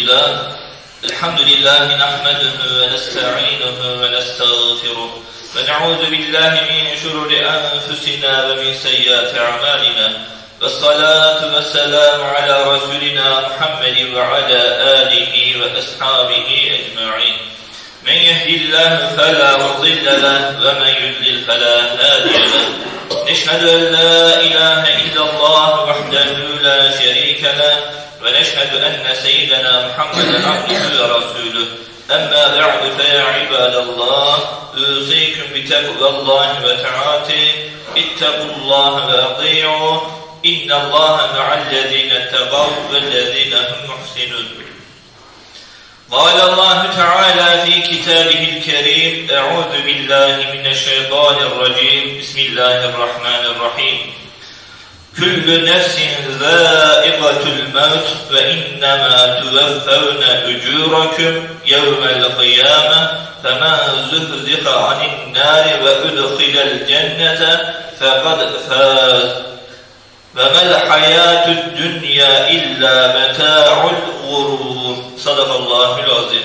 Elhamdülillah. Elhamdülillahi nahmeduhu ve nesta'inuhu ve nestağfiruh. Ve na'udhu billahi min şururi anfusina ve min seyyiati a'malina. Ve salatu ve selamu ala Resulina Muhammedin ve ala alihi ve ashabihi ecma'in. Men yehdillahu fela mudille leh ve men yudlil fela hadiye leh. Neşhedü en la ilahe illallah vahdehu la şerike leh ve neşhedü enne seyyidena Muhammeden abduhu ve rasuluh. Emma ba'du fe ya ibadallah, usikum bi tekvallahi ve ta'atih, ittakullaha ve ati'uh, innallaha ma'allezine tegav vellezine hum muhsinun. قال الله تعالى في كتابه الكريم أعوذ بالله من الشيطان الرجيم بسم الله الرحمن الرحيم كل نفس ذائقة الموت وإنما توفون أجوركم يوم القيامة فمن زحزح عن النار وأدخل الجنة فقد فاز وما الحياة الدنيا إلا متاع الغرور. Sadakallahül azim.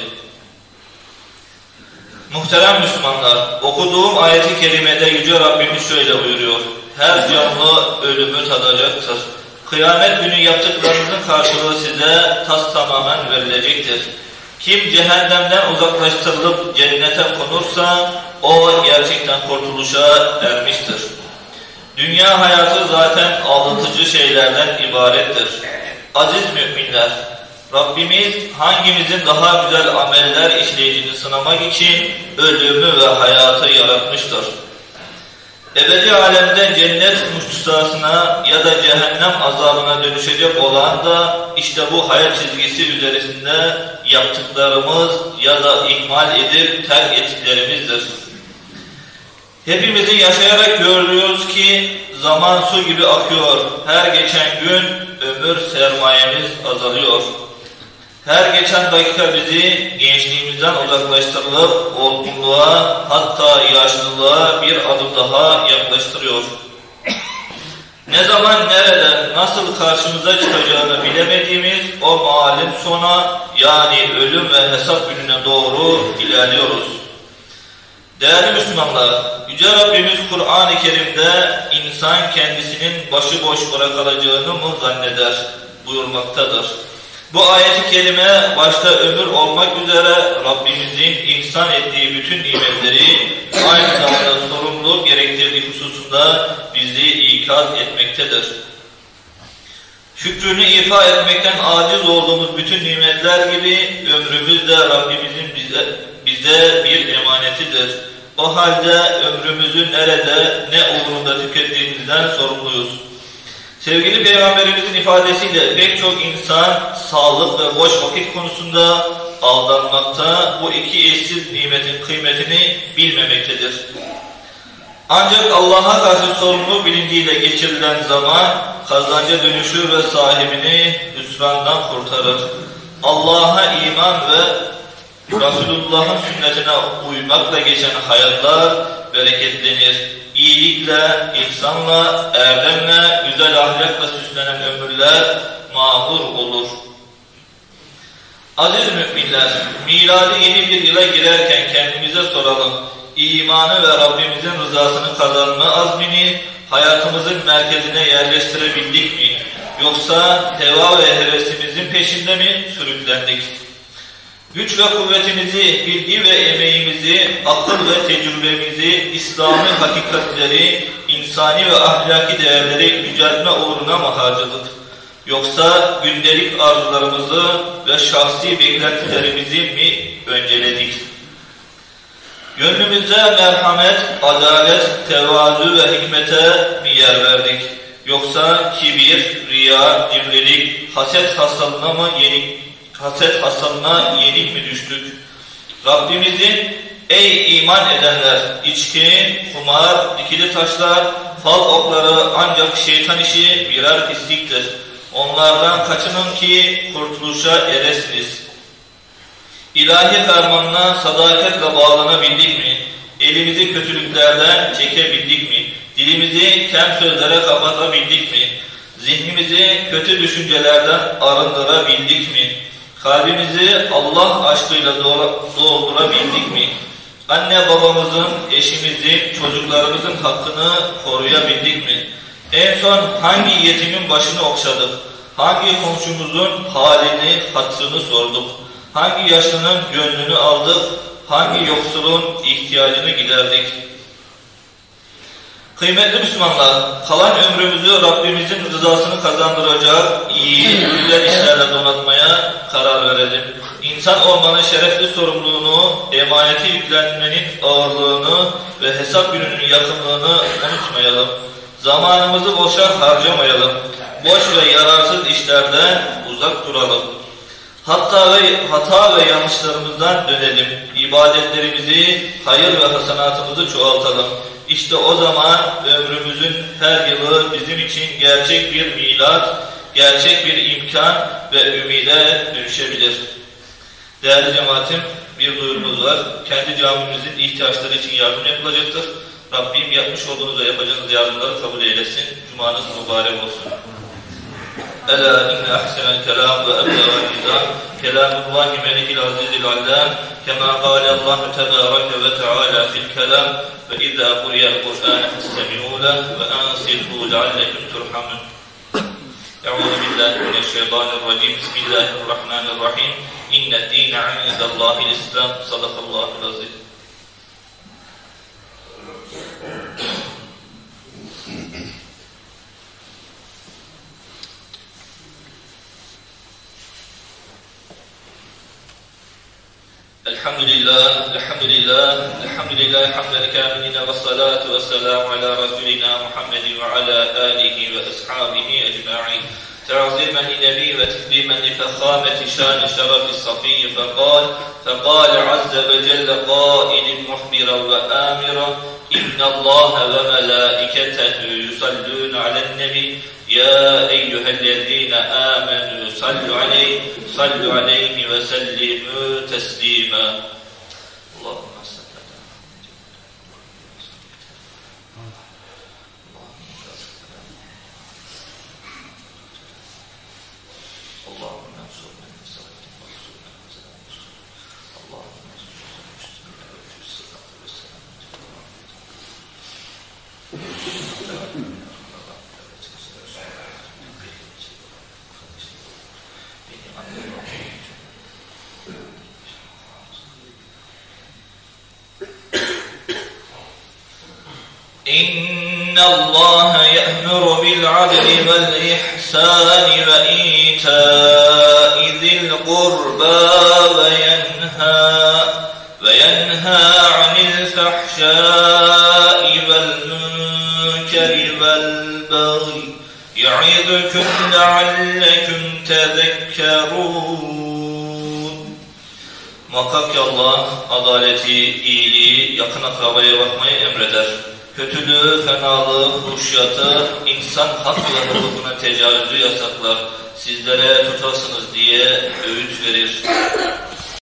Muhterem Müslümanlar, okuduğum ayeti kerimede Yüce Rabbimiz şöyle buyuruyor: her canlı ölümü tadacaktır. Kıyamet günü yaptıklarınızın karşılığı size tas tamamen verilecektir. Kim cehennemden uzaklaştırılıp cennete konursa o gerçekten kurtuluşa ermiştir. Dünya hayatı zaten aldatıcı şeylerden ibarettir. Aziz müminler, Rabbimiz hangimizin daha güzel ameller işleyeceğini sınamak için ölümü ve hayatı yaratmıştır. Ebedi alemde cennet müstesnasına ya da cehennem azabına dönüşecek olan da işte bu hayat çizgisi üzerinde yaptıklarımız ya da ihmal edip terk ettiklerimizdir. Hepimizin yaşayarak görüyoruz ki zaman su gibi akıyor. Her geçen gün ömür sermayemiz azalıyor. Her geçen dakika bizi gençliğimizden uzaklaştırılıp olgunluğa, hatta yaşlılığa bir adım daha yaklaştırıyor. Ne zaman, nerede, nasıl karşımıza çıkacağını bilemediğimiz o malum sona, yani ölüm ve hesap gününe doğru ilerliyoruz. Değerli Müslümanlar, Yüce Rabbimiz Kur'an-ı Kerim'de insan kendisinin başıboş bırakılacağını mı zanneder buyurmaktadır. Bu ayet-i kerime başta ömür olmak üzere Rabbimizin ihsan ettiği bütün nimetleri aynı zamanda sorumluluk gerektirdiği hususunda bizi ikaz etmektedir. Şükrünü ifa etmekten aciz olduğumuz bütün nimetler gibi ömrümüz de Rabbimizin bize bir emanetidir. O halde ömrümüzü nerede, ne uğrunda tükettiğimizden sorumluyuz. Sevgili Peygamberimizin ifadesiyle pek çok insan sağlık ve boş vakit konusunda aldanmakta, bu iki eşsiz nimetin kıymetini bilmemektedir. Ancak Allah'a karşı sorumluluk bilinciyle geçirilen zaman kazanca dönüşür ve sahibini hüsrandan kurtarır. Allah'a iman ve Resulullah'ın sünnetine uymakla geçen hayatlar bereketlenir. İyilikle, ihsanla, erdemle, güzel ahlakla süslenen ömürler mahur olur. Aziz müminler, miladi yeni bir yıla girerken kendimize soralım. İmanı ve Rabbimizin rızasını kazanma azmini hayatımızın merkezine yerleştirebildik mi? Yoksa heva ve hevesimizin peşinde mi sürüklendik? Güç ve kuvvetimizi, bilgi ve emeğimizi, akıl ve tecrübemizi, İslami hakikatleri, insani ve ahlaki değerleri yüceltme uğruna mı harcadık? Yoksa gündelik arzularımızı ve şahsi beklentilerimizi mi önceledik? Gönlümüze merhamet, adalet, tevazu ve hikmete mi yer verdik? Yoksa kibir, riya, cimrilik, haset hastalığına yenik mi düştük? Rabbimizin ey iman edenler, içki, kumar, dikili taşlar, fal okları ancak şeytan işi birer pisliktir. Onlardan kaçının ki kurtuluşa eresiniz. İlahi fermanına sadakatle bağlanabildik mi? Elimizi kötülüklerden çekebildik mi? Dilimizi kem sözlere kapatabildik mi? Zihnimizi kötü düşüncelerden arındırabildik mi? Kalbimizi Allah aşkıyla doldurabildik mi? Anne babamızın, eşimizin, çocuklarımızın hakkını koruyabildik mi? En son hangi yetimin başını okşadık? Hangi komşumuzun halini, hatırını sorduk? Hangi yaşlının gönlünü aldık? Hangi yoksulun ihtiyacını giderdik? Kıymetli Müslümanlar, kalan ömrümüzü Rabbimizin rızasını kazandıracak iyi, güzel işlerle donatmaya karar verelim. İnsan olmanın şerefli sorumluluğunu, emaneti yüklenmenin ağırlığını ve hesap gününün yakınlığını unutmayalım. Zamanımızı boşa harcamayalım. Boş ve yararsız işlerden uzak duralım. Hata ve yanlışlarımızdan dönelim. İbadetlerimizi, hayır ve hasenatımızı çoğaltalım. İşte o zaman ömrümüzün her yılı bizim için gerçek bir milat, gerçek bir imkan ve ümide dönüşebilir. Değerli cemaatim, bir duyurumuz var. Kendi camimizin ihtiyaçları için yardım yapılacaktır. Rabbim yapmış olduğunuz ve yapacağınız yardımları kabul eylesin. Cumanız mübarek olsun. Ela inne ahsenel kelam ve eblevel nizam kelamullahi melikil azizil allam kema kâle Allahu tebâreke ve teâlâ fil kelam ve izâ kuriyel Kur'an festemi'û leh ve ansitû leallekum turhamun. Euzu billahi mineşşeytanirracim. Bismillahirrahmanirrahim. İnned dîne indellâhil islam. Sadakallâhul azîm. Elhamdülillah hamdel kâmilina ve salatu ve selamu ala Resulina Muhammedin ve ala âlihi ve ashabihi ecma'in. تعظيما لنبي وتكريما لفخامة شان شرف الصفي فقال عز وجل قائل محبرا وآمرا إن الله وملائكته يصلون على النبي يا أيها الذين آمنوا صلوا عليه وسلموا تسليما. اللهم صل إن الله يأمر بالعدل والإحسان وإيتاء ذي القربى وينهى عن الفحشاء والمنكر والبغي يعظكم لعلكم تذكرون. Muhakkak ki Allah adaleti, iyiliği, yakın akrabaya bakmayı emreder. Kötülüğü, fenalığı, huşyatı, insan hak ve hukukuna tecavüzü yasaklar. Sizlere tutasınız diye öğüt verir.